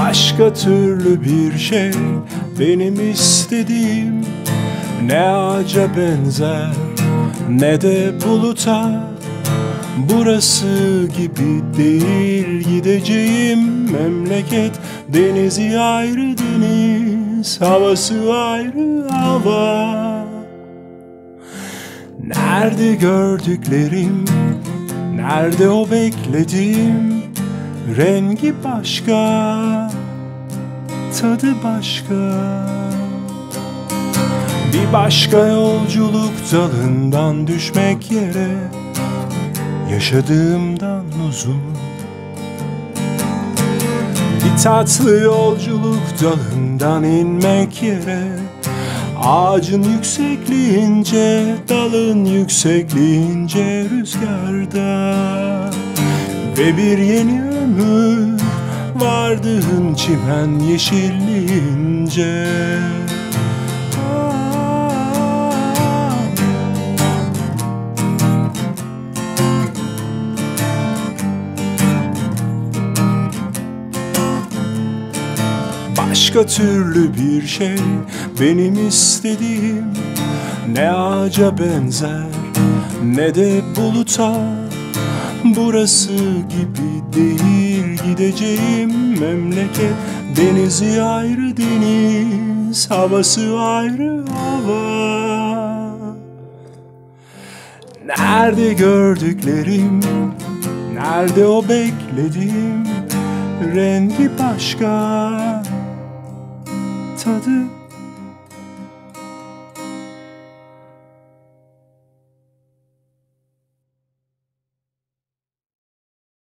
Başka türlü bir şey benim istediğim, ne ağaca benzer ne de buluta. Burası gibi değil gideceğim memleket. Denizi ayrı deniz, havası ayrı hava. Nerede gördüklerim, nerede o beklediğim? Rengi başka, tadı başka. Bir başka yolculuk dalından düşmek yere, yaşadığımdan uzun. Bir tatlı yolculuk dalından inmek yere, ağacın yüksekliğince, dalın yüksekliğince rüzgarda. Ve bir yeni ömür vardığın çimen yeşilliğince. Başka türlü bir şey benim istediğim, ne ağaca benzer ne de buluta. Burası gibi değil gideceğim memleket. Denizi ayrı deniz, havası ayrı hava. Nerede gördüklerim, nerede o beklediğim? Rengi başka, tadı